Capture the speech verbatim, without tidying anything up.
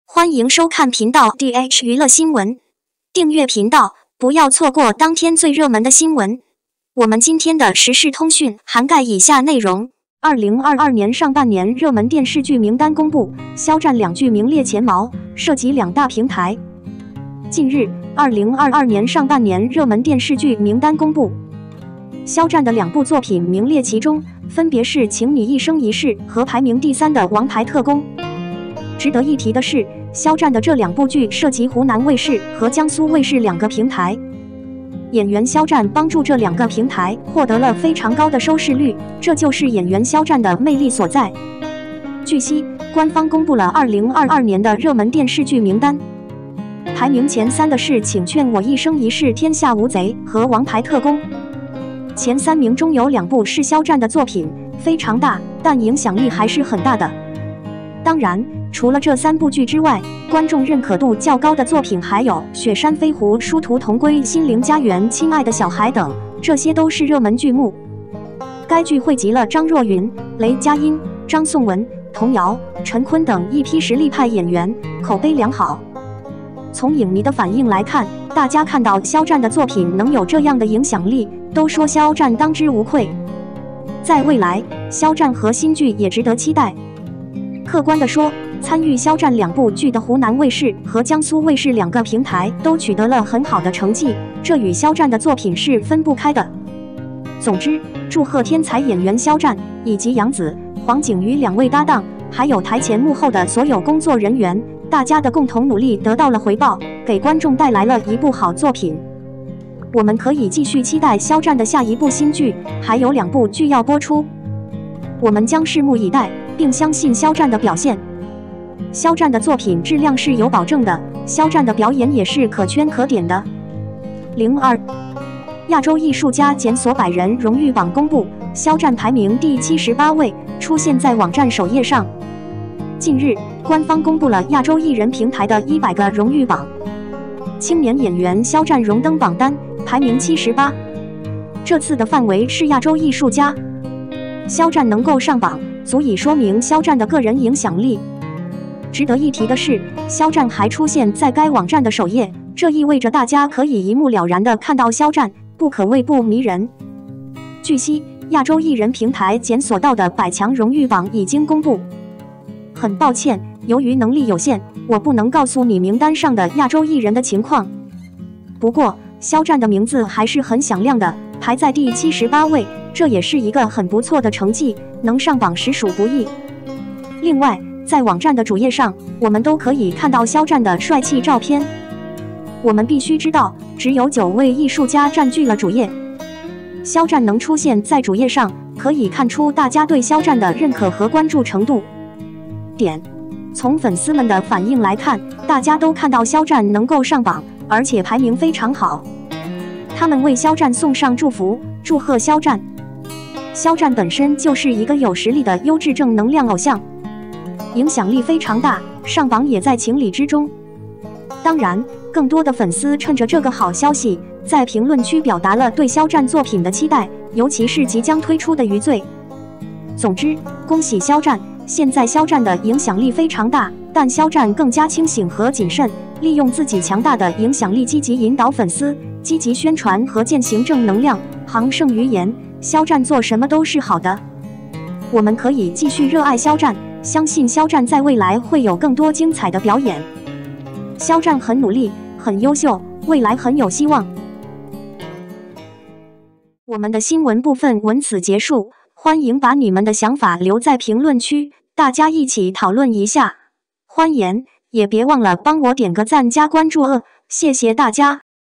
欢迎收看频道 D H 娱乐新闻，订阅频道，不要错过当天最热门的新闻。我们今天的时事通讯涵盖以下内容：二零二二年上半年热门电视剧名单公布，肖战两剧名列前茅，涉及两大平台。近日，二零二二年上半年热门电视剧名单公布，肖战的两部作品名列其中，分别是《请你一生一世》和排名第三的《王牌特工》。值得一提的是，肖战的这两部剧涉及湖南卫视和江苏卫视两个平台。演员肖战帮助这两个平台获得了非常高的收视率，这就是演员肖战的魅力所在。据悉，官方公布了二零二二年的热门电视剧名单，排名前三的是《请劝我一生一世天下无贼》和《王牌特工》。前三名中有两部是肖战的作品，非常大，但影响力还是很大的。当然，除了这三部剧之外，观众认可度较高的作品还有《雪山飞狐》《殊途同归》《心灵家园》《亲爱的小孩》等，这些都是热门剧目。该剧汇集了张若昀、雷佳音、张颂文、童瑶、陈坤等一批实力派演员，口碑良好。从影迷的反应来看，大家看到肖战的作品能有这样的影响力，都说肖战当之无愧。在未来，肖战和新剧也值得期待。客观地说，参与肖战两部剧的湖南卫视和江苏卫视两个平台都取得了很好的成绩，这与肖战的作品是分不开的。总之，祝贺天才演员肖战以及杨紫、黄景瑜两位搭档，还有台前幕后的所有工作人员，大家的共同努力得到了回报，给观众带来了一部好作品。我们可以继续期待肖战的下一部新剧，还有两部剧要播出，我们将拭目以待，并相信肖战的表现。肖战的作品质量是有保证的，肖战的表演也是可圈可点的。零二亚洲艺术家检索百人荣誉榜公布，肖战排名第七十八位，出现在网站首页上。近日，官方公布了亚洲艺人平台的一百个荣誉榜，青年演员肖战荣登榜单，排名七十八。这次的范围是亚洲艺术家，肖战能够上榜，足以说明肖战的个人影响力。值得一提的是，肖战还出现在该网站的首页，这意味着大家可以一目了然地看到肖战，不可谓不迷人。据悉，亚洲艺人平台检索到的百强荣誉榜已经公布。很抱歉，由于能力有限，我不能告诉你名单上的亚洲艺人的情况。不过，肖战的名字还是很响亮的，排在第七十八位，这也是一个很不错的成绩，能上榜实属不易。另外，在网站的主页上，我们都可以看到肖战的帅气照片。我们必须知道，只有九位艺术家占据了主页。肖战能出现在主页上，可以看出大家对肖战的认可和关注程度。点，从粉丝们的反应来看，大家都看到肖战能够上榜，而且排名非常好。他们为肖战送上祝福，祝贺肖战。肖战本身就是一个有实力的优质正能量偶像，影响力非常大，上榜也在情理之中。当然，更多的粉丝趁着这个好消息，在评论区表达了对肖战作品的期待，尤其是即将推出的《余罪》。总之，恭喜肖战！现在肖战的影响力非常大，但肖战更加清醒和谨慎，利用自己强大的影响力，积极引导粉丝，积极宣传和践行正能量。行胜于言，肖战做什么都是好的。我们可以继续热爱肖战，相信肖战在未来会有更多精彩的表演。肖战很努力，很优秀，未来很有希望。我们的新闻部分文此结束，欢迎把你们的想法留在评论区，大家一起讨论一下。欢迎，也别忘了帮我点个赞加关注哦，谢谢大家。